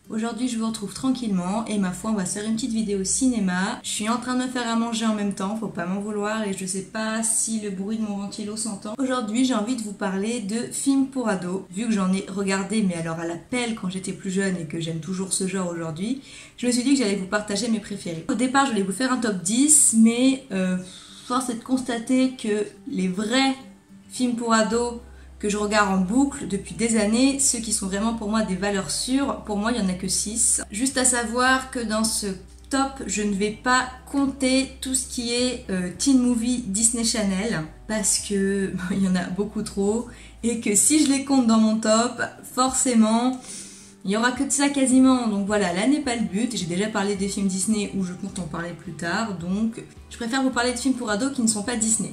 Aujourd'hui je vous retrouve tranquillement et ma foi on va se faire une petite vidéo cinéma. Je suis en train de me faire à manger en même temps, faut pas m'en vouloir et je sais pas si le bruit de mon ventilo s'entend. Aujourd'hui j'ai envie de vous parler de films pour ados. Vu que j'en ai regardé mais alors à la pelle quand j'étais plus jeune et que j'aime toujours ce genre aujourd'hui, je me suis dit que j'allais vous partager mes préférés. Au départ je voulais vous faire un top 10 mais force est de constater que les vrais films pour ados que je regarde en boucle depuis des années, ceux qui sont vraiment pour moi des valeurs sûres, pour moi il n'y en a que 6. Juste à savoir que dans ce top, je ne vais pas compter tout ce qui est teen movie Disney Channel, parce que il y en a beaucoup trop, et que si je les compte dans mon top, forcément, il n'y aura que de ça quasiment. Donc voilà, là n'est pas le but, j'ai déjà parlé des films Disney où je compte en parler plus tard, donc je préfère vous parler de films pour ados qui ne sont pas Disney.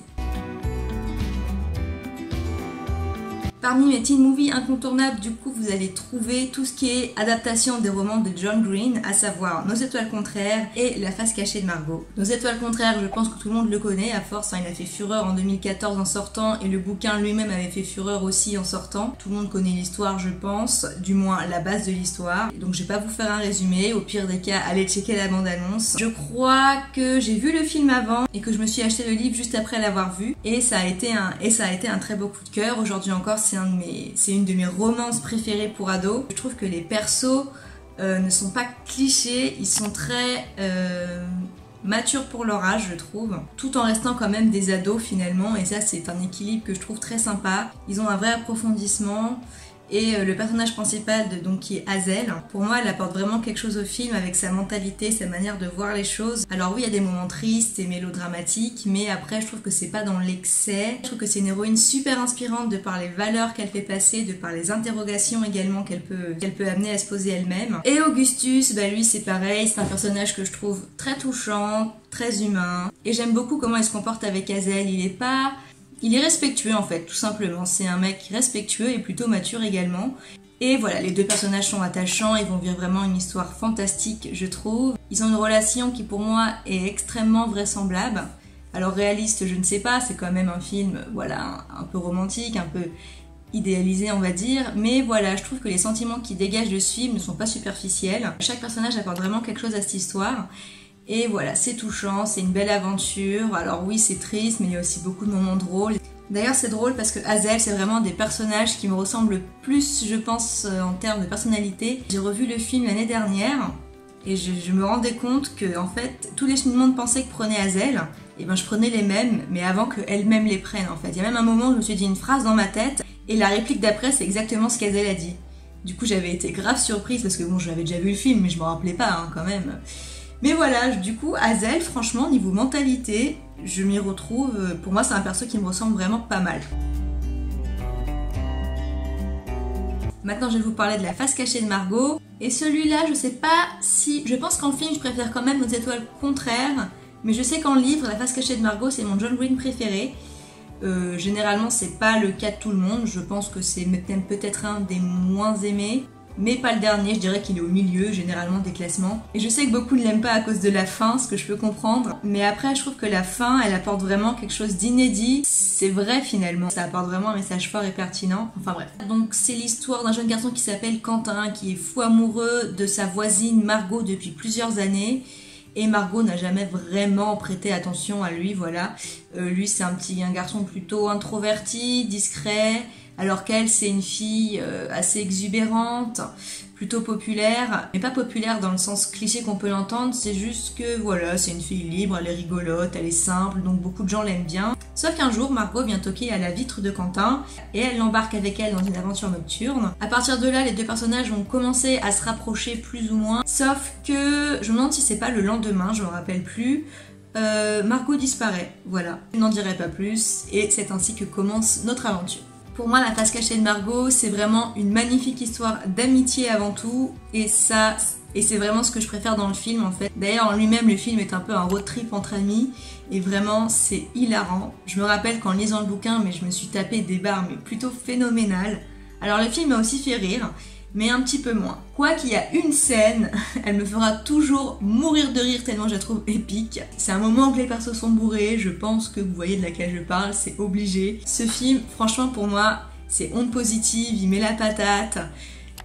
Parmi mes teen movies incontournables, du coup, vous allez trouver tout ce qui est adaptation des romans de John Green, à savoir Nos étoiles contraires et La face cachée de Margot. Nos étoiles contraires, je pense que tout le monde le connaît, à force, hein, il a fait fureur en 2014 en sortant, et le bouquin lui-même avait fait fureur aussi en sortant. Tout le monde connaît l'histoire, je pense, du moins la base de l'histoire. Donc je vais pas vous faire un résumé, au pire des cas, allez checker la bande-annonce. Je crois que j'ai vu le film avant, et que je me suis acheté le livre juste après l'avoir vu, et ça a été un très beau coup de cœur. Aujourd'hui encore, c'est une de mes romances préférées pour ados. Je trouve que les persos ne sont pas clichés, ils sont très matures pour leur âge, je trouve, tout en restant quand même des ados finalement, et ça c'est un équilibre que je trouve très sympa. Ils ont un vrai approfondissement. Et le personnage principal donc qui est Hazel, pour moi elle apporte vraiment quelque chose au film avec sa mentalité, sa manière de voir les choses. Alors oui, il y a des moments tristes et mélodramatiques, mais après je trouve que c'est pas dans l'excès. Je trouve que c'est une héroïne super inspirante de par les valeurs qu'elle fait passer, de par les interrogations également qu'elle peut amener à se poser elle-même. Et Augustus, bah lui c'est pareil, c'est un personnage que je trouve très touchant, très humain. Et j'aime beaucoup comment il se comporte avec Hazel, il est respectueux en fait, tout simplement. C'est un mec respectueux et plutôt mature également. Et voilà, les deux personnages sont attachants, ils vont vivre vraiment une histoire fantastique, je trouve. Ils ont une relation qui pour moi est extrêmement vraisemblable. Alors réaliste, je ne sais pas, c'est quand même un film, voilà, un peu romantique, un peu idéalisé on va dire. Mais voilà, je trouve que les sentiments qui dégagent de ce film ne sont pas superficiels. Chaque personnage apporte vraiment quelque chose à cette histoire. Et voilà, c'est touchant, c'est une belle aventure. Alors oui, c'est triste, mais il y a aussi beaucoup de moments drôles. D'ailleurs, c'est drôle parce que Hazel, c'est vraiment des personnages qui me ressemblent le plus, je pense, en termes de personnalité. J'ai revu le film l'année dernière et je me rendais compte que, en fait, tous les cheminements de pensée que prenait Hazel, et ben je prenais les mêmes, mais avant qu'elle-même les prenne, en fait. Il y a même un moment où je me suis dit une phrase dans ma tête et la réplique d'après, c'est exactement ce qu'Hazel a dit. Du coup, j'avais été grave surprise parce que bon, j'avais déjà vu le film, mais je me rappelais pas, hein, quand même. Mais voilà, du coup, Hazel, franchement, niveau mentalité, je m'y retrouve. Pour moi, c'est un perso qui me ressemble vraiment pas mal. Maintenant, je vais vous parler de La face cachée de Margot. Et celui-là, je sais pas si... Je pense qu'en film, je préfère quand même Nos étoiles contraires. Mais je sais qu'en livre, La face cachée de Margot, c'est mon John Green préféré. Généralement, c'est pas le cas de tout le monde. Je pense que c'est même peut-être un des moins aimés. Mais pas le dernier, je dirais qu'il est au milieu généralement des classements. Et je sais que beaucoup ne l'aiment pas à cause de la fin, ce que je peux comprendre. Mais après, je trouve que la fin, elle apporte vraiment quelque chose d'inédit. C'est vrai finalement, ça apporte vraiment un message fort et pertinent. Enfin bref. Donc c'est l'histoire d'un jeune garçon qui s'appelle Quentin, qui est fou amoureux de sa voisine Margot depuis plusieurs années. Et Margot n'a jamais vraiment prêté attention à lui, voilà. Lui, c'est un garçon plutôt introverti, discret, alors qu'elle, c'est une fille assez exubérante, plutôt populaire, mais pas populaire dans le sens cliché qu'on peut l'entendre, c'est juste que voilà, c'est une fille libre, elle est rigolote, elle est simple, donc beaucoup de gens l'aiment bien. Sauf qu'un jour, Margot vient toquer à la vitre de Quentin et elle l'embarque avec elle dans une aventure nocturne. À partir de là, les deux personnages vont commencer à se rapprocher plus ou moins, sauf que je me demande si c'est pas le lendemain, je me rappelle plus. Margot disparaît, voilà. Je n'en dirai pas plus et c'est ainsi que commence notre aventure. Pour moi, La face cachée de Margot, c'est vraiment une magnifique histoire d'amitié avant tout, et c'est vraiment ce que je préfère dans le film en fait. D'ailleurs, en lui-même, le film est un peu un road trip entre amis, et vraiment, c'est hilarant. Je me rappelle qu'en lisant le bouquin, mais je me suis tapé des barres, mais plutôt phénoménales. Alors le film m'a aussi fait rire, mais un petit peu moins. Quoi qu'il y a une scène, elle me fera toujours mourir de rire tellement je la trouve épique. C'est un moment où les persos sont bourrés, je pense que vous voyez de laquelle je parle, c'est obligé. Ce film, franchement pour moi, c'est onde positive, il met la patate.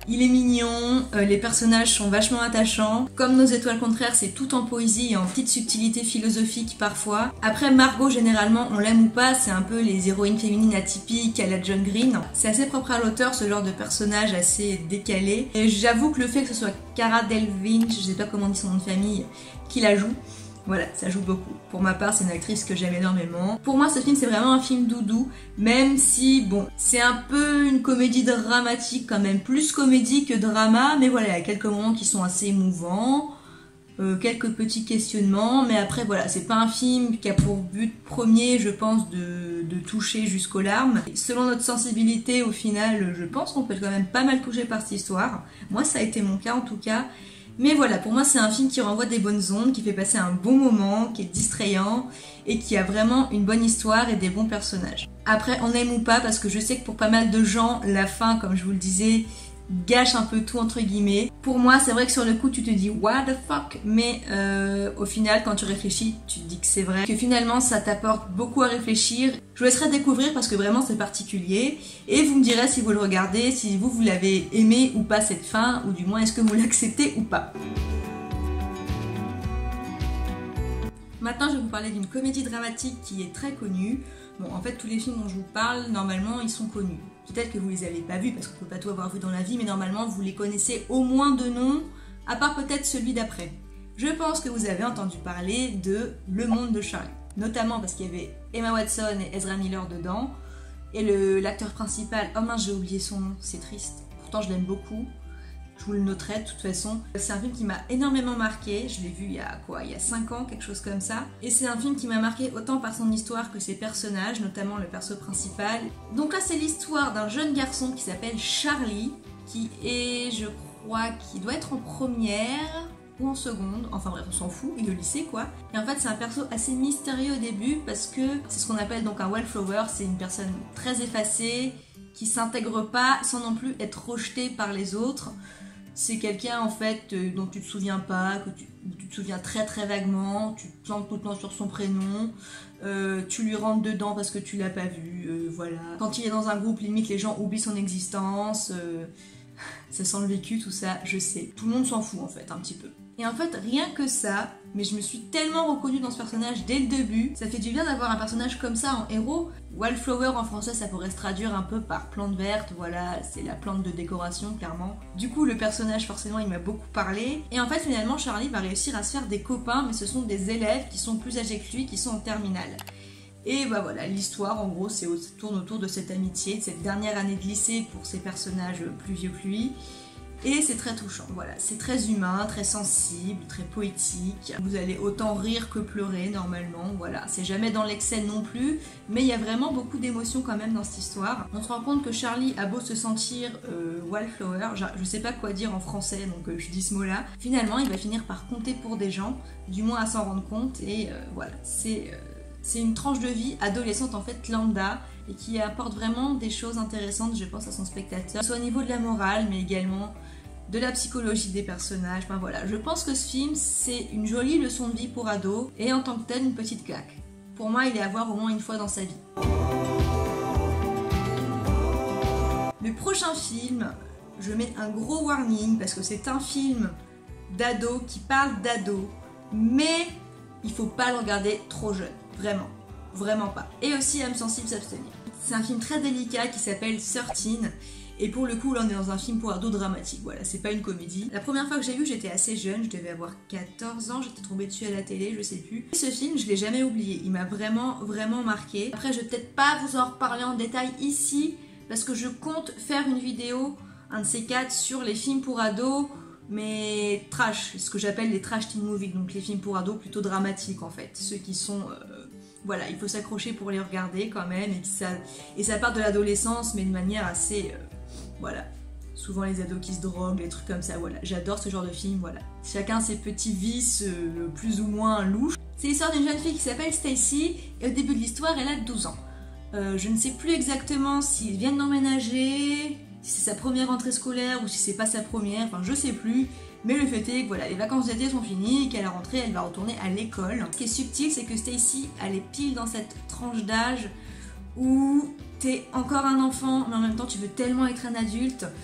Il est mignon, les personnages sont vachement attachants. Comme Nos étoiles contraires, c'est tout en poésie et en petites subtilités philosophiques parfois. Après, Margot, généralement, on l'aime ou pas, c'est un peu les héroïnes féminines atypiques à la John Green. C'est assez propre à l'auteur, ce genre de personnage assez décalé. Et j'avoue que le fait que ce soit Cara Delevingne, je sais pas comment on dit son nom de famille, qui la joue, voilà, ça joue beaucoup. Pour ma part, c'est une actrice que j'aime énormément. Pour moi, ce film, c'est vraiment un film doudou, même si, bon, c'est un peu une comédie dramatique quand même, plus comédie que drama, mais voilà, il y a quelques moments qui sont assez émouvants, quelques petits questionnements, mais après, voilà, c'est pas un film qui a pour but premier, je pense, de toucher jusqu'aux larmes. Et selon notre sensibilité, au final, je pense qu'on peut être quand même pas mal touché par cette histoire. Moi, ça a été mon cas, en tout cas. Mais voilà, pour moi c'est un film qui renvoie des bonnes ondes, qui fait passer un bon moment, qui est distrayant et qui a vraiment une bonne histoire et des bons personnages. Après, on aime ou pas, parce que je sais que pour pas mal de gens, la fin, comme je vous le disais, gâche un peu tout entre guillemets. Pour moi, c'est vrai que sur le coup tu te dis what the fuck, mais au final quand tu réfléchis, tu te dis que c'est vrai, que finalement ça t'apporte beaucoup à réfléchir. Je vous laisserai découvrir parce que vraiment c'est particulier et vous me direz si vous le regardez, si vous l'avez aimé ou pas cette fin, ou du moins est-ce que vous l'acceptez ou pas. Maintenant je vais vous parler d'une comédie dramatique qui est très connue. Bon, en fait tous les films dont je vous parle, normalement ils sont connus. Peut-être que vous les avez pas vus parce qu'on peut pas tout avoir vu dans la vie, mais normalement vous les connaissez au moins de nom, à part peut-être celui d'après. Je pense que vous avez entendu parler de Le Monde de Charlie, notamment parce qu'il y avait Emma Watson et Ezra Miller dedans, et l'acteur principal, oh mince j'ai oublié son nom, c'est triste, pourtant je l'aime beaucoup, je vous le noterai de toute façon. C'est un film qui m'a énormément marqué, je l'ai vu il y a 5 ans, quelque chose comme ça. Et c'est un film qui m'a marqué autant par son histoire que ses personnages, notamment le perso principal. Donc là c'est l'histoire d'un jeune garçon qui s'appelle Charlie, qui est, je crois, qui doit être en première ou en seconde, enfin bref on s'en fout, il est au lycée quoi. Et en fait c'est un perso assez mystérieux au début parce que c'est ce qu'on appelle donc un wallflower, c'est une personne très effacée, qui s'intègre pas sans non plus être rejeté par les autres. C'est quelqu'un en fait dont tu te souviens pas, que tu te souviens très très vaguement, tu te plantes tout le temps sur son prénom, tu lui rentres dedans parce que tu l'as pas vu, voilà. Quand il est dans un groupe, limite les gens oublient son existence, ça sent le vécu tout ça, je sais. Tout le monde s'en fout en fait un petit peu. Et en fait rien que ça, mais je me suis tellement reconnue dans ce personnage dès le début, ça fait du bien d'avoir un personnage comme ça en héros. Wallflower en français ça pourrait se traduire un peu par plante verte, voilà, c'est la plante de décoration clairement. Du coup le personnage forcément il m'a beaucoup parlé, et en fait finalement Charlie va réussir à se faire des copains, mais ce sont des élèves qui sont plus âgés que lui, qui sont en terminale. Et bah voilà, l'histoire en gros tourne autour de cette amitié, de cette dernière année de lycée pour ces personnages plus vieux que lui. Et c'est très touchant, voilà, c'est très humain, très sensible, très poétique. Vous allez autant rire que pleurer normalement, voilà. C'est jamais dans l'excès non plus, mais il y a vraiment beaucoup d'émotions quand même dans cette histoire. On se rend compte que Charlie a beau se sentir wallflower, je sais pas quoi dire en français donc je dis ce mot là. Finalement il va finir par compter pour des gens, du moins à s'en rendre compte, et voilà, c'est une tranche de vie adolescente en fait lambda, et qui apporte vraiment des choses intéressantes je pense à son spectateur, soit au niveau de la morale mais également de la psychologie des personnages. Enfin voilà, je pense que ce film c'est une jolie leçon de vie pour ados et en tant que tel une petite claque. Pour moi il est à voir au moins une fois dans sa vie. Le prochain film, je mets un gros warning parce que c'est un film d'ado qui parle d'ado, mais il faut pas le regarder trop jeune, vraiment. Vraiment pas. Et aussi âme sensible s'abstenir. C'est un film très délicat qui s'appelle 13, et pour le coup là on est dans un film pour ados dramatique, voilà, c'est pas une comédie. La première fois que j'ai vu j'étais assez jeune, je devais avoir 14 ans, j'étais tombée dessus à la télé, je sais plus. Et ce film je l'ai jamais oublié, il m'a vraiment marqué. Après je vais peut-être pas vous en reparler en détail ici, parce que je compte faire une vidéo, un de ces 4, sur les films pour ados, mais trash, ce que j'appelle les trash teen movies, donc les films pour ados plutôt dramatiques en fait, ceux qui sont... voilà, il faut s'accrocher pour les regarder quand même, et ça part de l'adolescence mais de manière assez... voilà, souvent les ados qui se droguent, les trucs comme ça, voilà, j'adore ce genre de film, voilà. Chacun ses petits vices plus ou moins louches. C'est l'histoire d'une jeune fille qui s'appelle Stacy, et au début de l'histoire elle a 12 ans. Je ne sais plus exactement s'ils viennent d'emménager, si c'est sa première rentrée scolaire ou si c'est pas sa première, enfin je sais plus. Mais le fait est que voilà, les vacances d'été sont finies et qu'à la rentrée elle va retourner à l'école. Ce qui est subtil c'est que Stacy elle est pile dans cette tranche d'âge où t'es encore un enfant mais en même temps tu veux tellement être un adulte.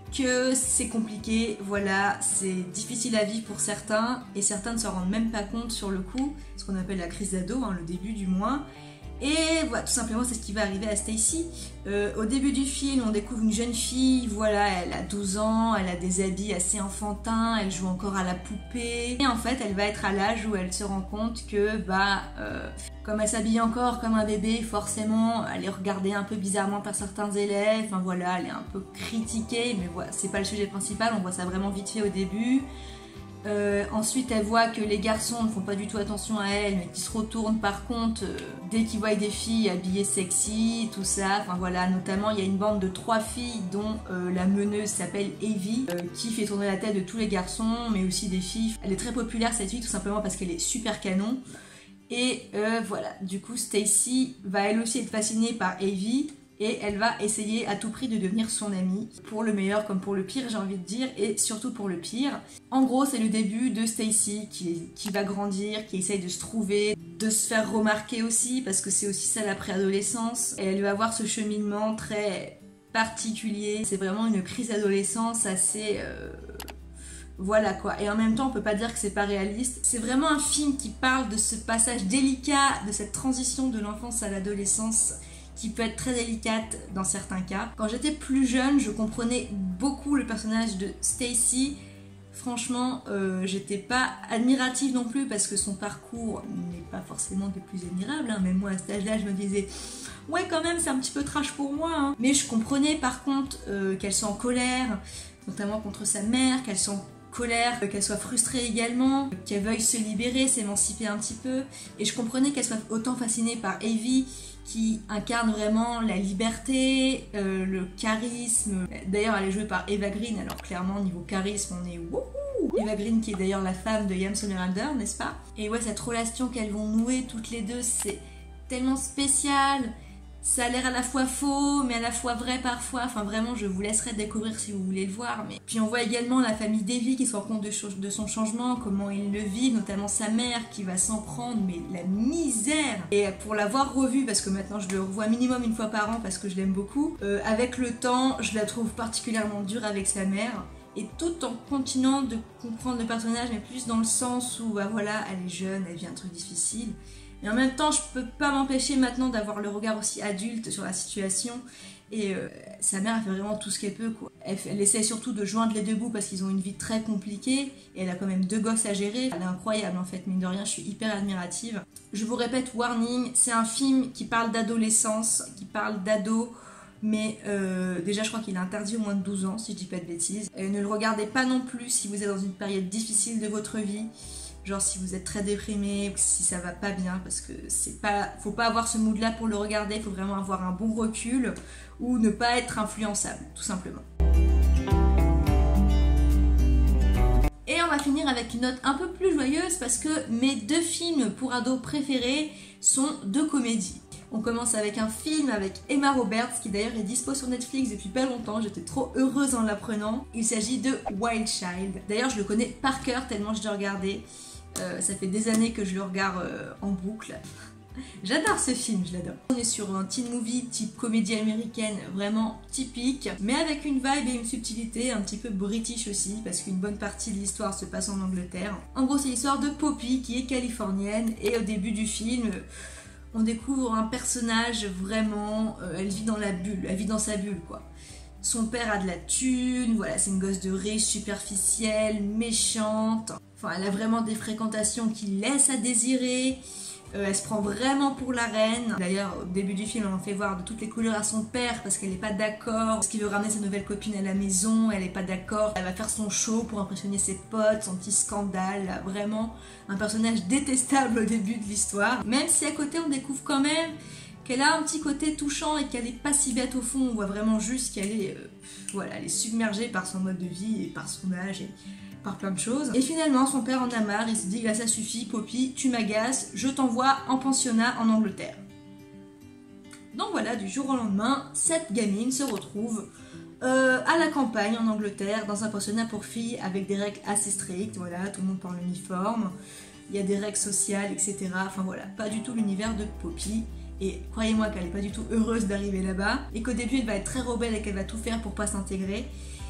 que c'est compliqué, voilà, c'est difficile à vivre pour certains, et certains ne s'en rendent même pas compte sur le coup, ce qu'on appelle la crise d'ado, hein, le début du moins. Et voilà, tout simplement, c'est ce qui va arriver à Stacy. Au début du film, on découvre une jeune fille, voilà, elle a 12 ans, elle a des habits assez enfantins, elle joue encore à la poupée. Et en fait, elle va être à l'âge où elle se rend compte que, comme elle s'habille encore comme un bébé, forcément, elle est regardée un peu bizarrement par certains élèves. Enfin voilà, elle est un peu critiquée, mais voilà, c'est pas le sujet principal, on voit ça vraiment vite fait au début. Ensuite, elle voit que les garçons ne font pas du tout attention à elle, mais qu'ils se retournent par contre dès qu'ils voient des filles habillées sexy, tout ça. Enfin voilà, notamment il y a une bande de 3 filles dont la meneuse s'appelle Evie, qui fait tourner la tête de tous les garçons, mais aussi des filles. Elle est très populaire cette fille, tout simplement parce qu'elle est super canon. Et voilà, du coup Stacy va elle aussi être fascinée par Evie. Et elle va essayer à tout prix de devenir son amie, pour le meilleur comme pour le pire, j'ai envie de dire, et surtout pour le pire. En gros, c'est le début de Stacy qui va grandir, qui essaye de se trouver, de se faire remarquer aussi, parce que c'est aussi ça la préadolescence. Et elle va avoir ce cheminement très particulier. C'est vraiment une crise d'adolescence assez... Voilà quoi, et en même temps on peut pas dire que c'est pas réaliste. C'est vraiment un film qui parle de ce passage délicat, de cette transition de l'enfance à l'adolescence, qui peut être très délicate dans certains cas. Quand j'étais plus jeune, je comprenais beaucoup le personnage de Stacy. Franchement, j'étais pas admirative non plus parce que son parcours n'est pas forcément des plus admirables. Hein. Même moi, à cet âge-là, je me disais « Ouais, quand même, c'est un petit peu trash pour moi. Hein. » Mais je comprenais par contre qu'elle soit en colère, notamment contre sa mère, qu'elle soit en colère, qu'elle soit frustrée également, qu'elle veuille se libérer, s'émanciper un petit peu. Et je comprenais qu'elle soit autant fascinée par Evie, qui incarne vraiment la liberté, le charisme. D'ailleurs, elle est jouée par Eva Green, alors clairement, niveau charisme, on est wouhou. Eva Green qui est d'ailleurs la femme de Ian Somerhalder, n'est-ce pas? Et ouais, cette relation qu'elles vont nouer toutes les deux, c'est tellement spécial. Ça a l'air à la fois faux, mais à la fois vrai parfois. Enfin, vraiment, je vous laisserai découvrir si vous voulez le voir. Mais... Puis on voit également la famille d'Evie qui se rend compte de son changement, comment ils le vivent, notamment sa mère qui va s'en prendre, mais la misère. Et pour l'avoir revu, parce que maintenant je le revois minimum une fois par an parce que je l'aime beaucoup, avec le temps, je la trouve particulièrement dure avec sa mère. Et tout en continuant de comprendre le personnage, mais plus dans le sens où, bah voilà, elle est jeune, elle vit un truc difficile. Mais en même temps, je peux pas m'empêcher maintenant d'avoir le regard aussi adulte sur la situation. Et sa mère, elle fait vraiment tout ce qu'elle peut, quoi. Elle essaie surtout de joindre les deux bouts parce qu'ils ont une vie très compliquée. Et elle a quand même 2 gosses à gérer. Elle est incroyable en fait, mine de rien, je suis hyper admirative. Je vous répète, warning, c'est un film qui parle d'adolescence, qui parle d'ado. Mais déjà je crois qu'il est interdit au moins de 12 ans si je dis pas de bêtises. Ne le regardez pas non plus si vous êtes dans une période difficile de votre vie. Genre si vous êtes très déprimé, si ça va pas bien, parce que c'est pas, faut pas avoir ce mood là pour le regarder, il faut vraiment avoir un bon recul ou ne pas être influençable, tout simplement. Et on va finir avec une note un peu plus joyeuse parce que mes 2 films pour ados préférés sont 2 comédies. On commence avec un film avec Emma Roberts qui d'ailleurs est dispo sur Netflix depuis pas longtemps, j'étais trop heureuse en l'apprenant. Il s'agit de Wild Child. D'ailleurs je le connais par cœur tellement je l'ai regardé. Ça fait des années que je le regarde en boucle. J'adore ce film, je l'adore. On est sur un teen movie type comédie américaine vraiment typique, mais avec une vibe et une subtilité un petit peu british aussi, parce qu'une bonne partie de l'histoire se passe en Angleterre. En gros, c'est l'histoire de Poppy qui est californienne, et au début du film, on découvre un personnage vraiment... elle vit dans la bulle, elle vit dans sa bulle quoi. Son père a de la thune, voilà, c'est une gosse de riche, superficielle, méchante. Enfin, elle a vraiment des fréquentations qui laissent à désirer. Elle se prend vraiment pour la reine. D'ailleurs, au début du film, on en fait voir de toutes les couleurs à son père parce qu'elle n'est pas d'accord. Parce qu'il veut ramener sa nouvelle copine à la maison, elle n'est pas d'accord. Elle va faire son show pour impressionner ses potes, son petit scandale. Vraiment un personnage détestable au début de l'histoire. Même si à côté, on découvre quand même qu'elle a un petit côté touchant et qu'elle n'est pas si bête au fond. On voit vraiment juste qu'elle est, voilà, elle est submergée par son mode de vie et par son âge et par plein de choses. Et finalement, son père en a marre, il se dit, là ça suffit, Poppy, tu m'agaces, je t'envoie en pensionnat en Angleterre. Donc voilà, du jour au lendemain, cette gamine se retrouve à la campagne en Angleterre, dans un pensionnat pour filles avec des règles assez strictes, voilà, tout le monde porte l'uniforme, il y a des règles sociales, etc. Enfin voilà, pas du tout l'univers de Poppy. Et croyez-moi qu'elle n'est pas du tout heureuse d'arriver là-bas, et qu'au début elle va être très rebelle et qu'elle va tout faire pour pas s'intégrer.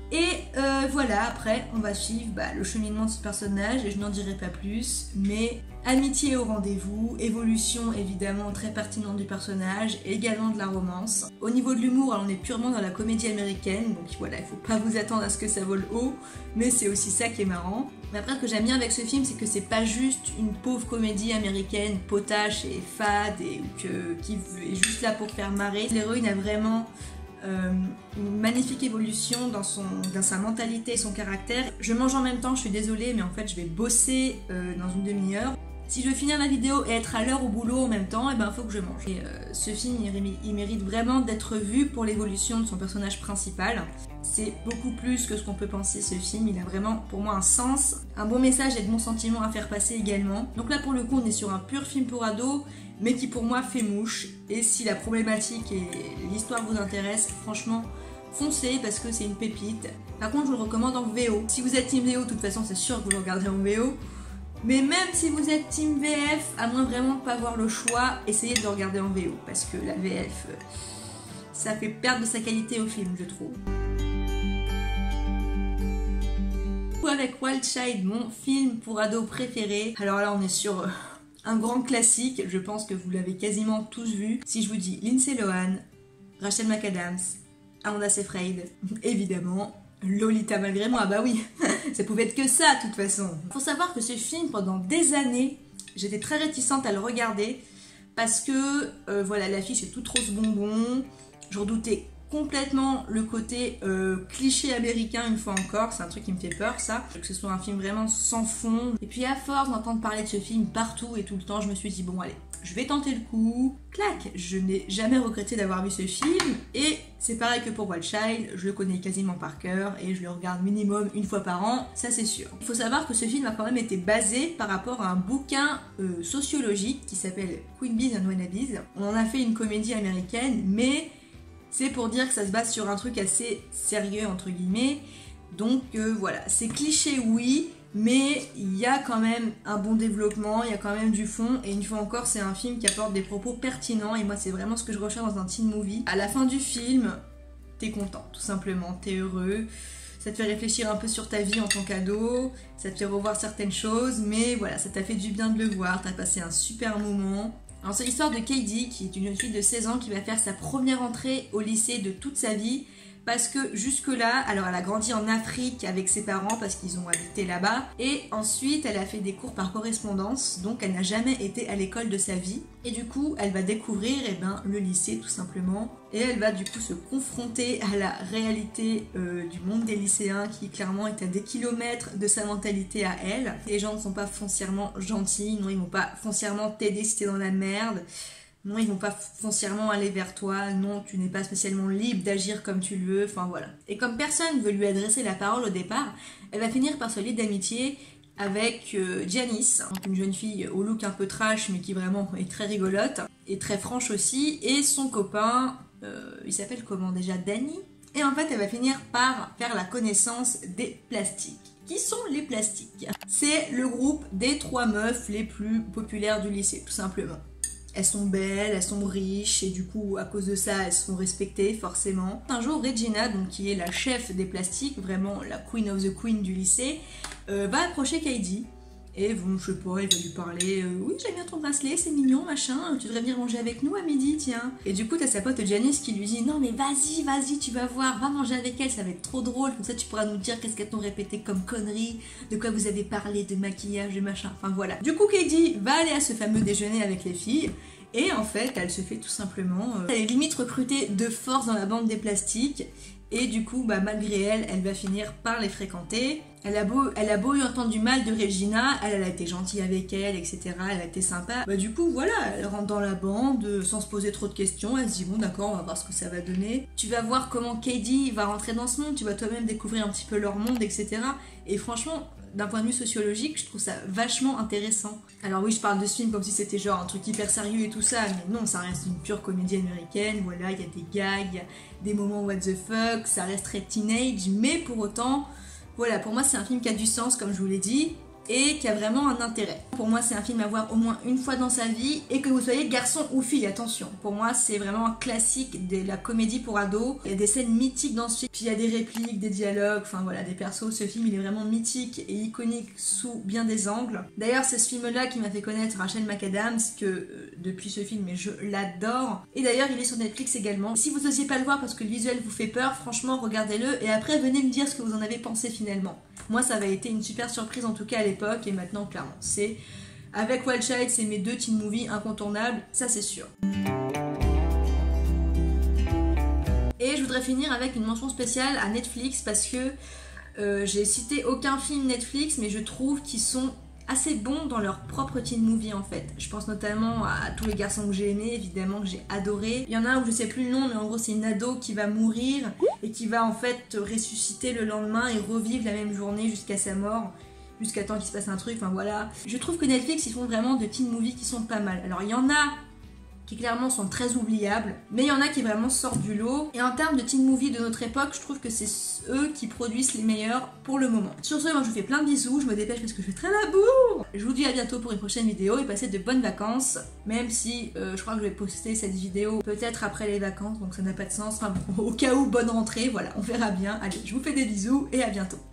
Et voilà, après on va suivre le cheminement de ce personnage et je n'en dirai pas plus, mais amitié au rendez-vous, évolution évidemment très pertinente du personnage, et également de la romance. Au niveau de l'humour, on est purement dans la comédie américaine, donc voilà, il faut pas vous attendre à ce que ça vole haut, mais c'est aussi ça qui est marrant. Mais après, ce que j'aime bien avec ce film, c'est que c'est pas juste une pauvre comédie américaine potache et fade et qui est juste là pour faire marrer. L'héroïne a vraiment une magnifique évolution dans sa mentalité et son caractère. Je mange en même temps, je suis désolée, mais en fait je vais bosser dans une demi-heure. Si je veux finir la vidéo et être à l'heure au boulot en même temps, et ben faut que je mange. Et ce film, il mérite vraiment d'être vu pour l'évolution de son personnage principal. C'est beaucoup plus que ce qu'on peut penser, ce film. Il a vraiment, pour moi, un sens, un bon message et de bons sentiments à faire passer également. Donc là, pour le coup, on est sur un pur film pour ados, mais qui pour moi fait mouche. Et si la problématique et l'histoire vous intéressent, franchement, foncez parce que c'est une pépite. Par contre, je vous le recommande en VO. Si vous êtes team VO, de toute façon, c'est sûr que vous le regarderez en VO. Mais même si vous êtes team VF, à moins vraiment de pas avoir le choix, essayez de le regarder en VO. Parce que la VF, ça fait perdre de sa qualité au film, je trouve. Avec Wild Child, mon film pour ados préféré. Alors là, on est sur un grand classique, je pense que vous l'avez quasiment tous vu. Si je vous dis Lindsay Lohan, Rachel McAdams, Amanda Seyfried, évidemment, Lolita malgré moi, bah oui, ça pouvait être que ça de toute façon. Faut savoir que ce film, pendant des années, j'étais très réticente à le regarder parce que, voilà, l'affiche est toute rose bonbon, je redoutais complètement le côté cliché américain une fois encore, c'est un truc qui me fait peur ça, que ce soit un film vraiment sans fond. Et puis à force d'entendre parler de ce film partout et tout le temps, je me suis dit bon allez, je vais tenter le coup, clac, je n'ai jamais regretté d'avoir vu ce film et c'est pareil que pour Wild Child, je le connais quasiment par cœur et je le regarde minimum une fois par an, ça c'est sûr. Il faut savoir que ce film a quand même été basé par rapport à un bouquin sociologique qui s'appelle Queen Bees and Wannabes. On en a fait une comédie américaine, mais c'est pour dire que ça se base sur un truc assez sérieux entre guillemets, donc voilà, c'est cliché oui, mais il y a quand même un bon développement, il y a quand même du fond, et une fois encore c'est un film qui apporte des propos pertinents, et moi c'est vraiment ce que je recherche dans un teen movie. À la fin du film, t'es content, tout simplement, t'es heureux, ça te fait réfléchir un peu sur ta vie en tant qu'ado, ça te fait revoir certaines choses, mais voilà, ça t'a fait du bien de le voir, t'as passé un super moment. Alors c'est l'histoire de Katie, qui est une jeune fille de 16 ans qui va faire sa première entrée au lycée de toute sa vie, parce que jusque-là, alors elle a grandi en Afrique avec ses parents parce qu'ils ont habité là-bas, et ensuite elle a fait des cours par correspondance, donc elle n'a jamais été à l'école de sa vie, et du coup elle va découvrir le lycée tout simplement, et elle va du coup se confronter à la réalité du monde des lycéens qui clairement est à des kilomètres de sa mentalité à elle. Les gens ne sont pas foncièrement gentils, non ils vont pas foncièrement t'aider si t'es dans la merde, non, ils vont pas foncièrement aller vers toi, non, tu n'es pas spécialement libre d'agir comme tu le veux, enfin voilà. Et comme personne ne veut lui adresser la parole au départ, elle va finir par se lier d'amitié avec Janice, une jeune fille au look un peu trash mais qui vraiment est très rigolote et très franche aussi, et son copain, il s'appelle comment déjà, Danny. Et en fait elle va finir par faire la connaissance des plastiques. Qui sont les plastiques? C'est le groupe des 3 meufs les plus populaires du lycée, tout simplement. Elles sont belles, elles sont riches et du coup à cause de ça elles sont respectées forcément. Un jour Regina, donc qui est la chef des plastiques, vraiment la queen of the queen du lycée, va approcher Katie et bon je sais pas, elle va lui parler oui j'aime bien ton bracelet, c'est mignon machin, tu devrais venir manger avec nous à midi tiens. Et du coup t'as sa pote Janice qui lui dit non mais vas-y tu vas voir, va manger avec elle, ça va être trop drôle, comme ça tu pourras nous dire qu'est-ce qu'elles t'ont répété comme conneries, de quoi vous avez parlé, de maquillage, de machin, enfin voilà. Du coup Katie va aller à ce fameux déjeuner avec les filles. Et en fait, elle se fait tout simplement... elle est limite recrutée de force dans la bande des plastiques. Et du coup, malgré elle, elle va finir par les fréquenter. Elle a beau y entendre du mal de Regina, elle a été gentille avec elle, etc. Elle a été sympa. Du coup, voilà, elle rentre dans la bande sans se poser trop de questions. Elle se dit, bon d'accord, on va voir ce que ça va donner. Tu vas voir comment Katie va rentrer dans ce monde. Tu vas toi-même découvrir un petit peu leur monde, etc. Et franchement... d'un point de vue sociologique, je trouve ça vachement intéressant. Alors oui, je parle de ce film comme si c'était genre un truc hyper sérieux et tout ça, mais non, ça reste une pure comédie américaine, voilà, il y a des gags, il y a des moments what the fuck, ça reste très teenage, mais pour autant, voilà, pour moi c'est un film qui a du sens, comme je vous l'ai dit, et qui a vraiment un intérêt. Pour moi, c'est un film à voir au moins une fois dans sa vie, et que vous soyez garçon ou fille, attention. Pour moi, c'est vraiment un classique de la comédie pour ados. Il y a des scènes mythiques dans ce film, puis il y a des répliques, des dialogues, enfin voilà, des persos. Ce film, il est vraiment mythique et iconique sous bien des angles. D'ailleurs, c'est ce film-là qui m'a fait connaître Rachel McAdams, que depuis ce film, je l'adore. Et d'ailleurs, il est sur Netflix également. Si vous n'osiez pas le voir parce que le visuel vous fait peur, franchement, regardez-le, et après, venez me dire ce que vous en avez pensé finalement. Moi, ça avait été une super surprise, en tout cas à l'époque, et maintenant, clairement, c'est... Avec Wild Child, c'est mes deux teen movies incontournables, ça c'est sûr. Et je voudrais finir avec une mention spéciale à Netflix, parce que j'ai cité aucun film Netflix, mais je trouve qu'ils sont assez bons dans leur propre teen movie en fait. Je pense notamment à Tous les garçons que j'ai aimés, évidemment, que j'ai adoré. Il y en a un où je sais plus le nom, mais en gros c'est une ado qui va mourir et qui va en fait ressusciter le lendemain et revivre la même journée jusqu'à sa mort, jusqu'à temps qu'il se passe un truc, enfin voilà. Je trouve que Netflix, ils font vraiment de teen movies qui sont pas mal. Alors il y en a qui clairement sont très oubliables, mais il y en a qui vraiment sortent du lot. Et en termes de teen movie de notre époque, je trouve que c'est eux qui produisent les meilleurs pour le moment. Sur ce, moi je vous fais plein de bisous, je me dépêche parce que je fais très la bourre. Je vous dis à bientôt pour une prochaine vidéo et passez de bonnes vacances, même si je crois que je vais poster cette vidéo peut-être après les vacances, donc ça n'a pas de sens. Enfin bon, au cas où, bonne rentrée, voilà, on verra bien. Allez, je vous fais des bisous et à bientôt.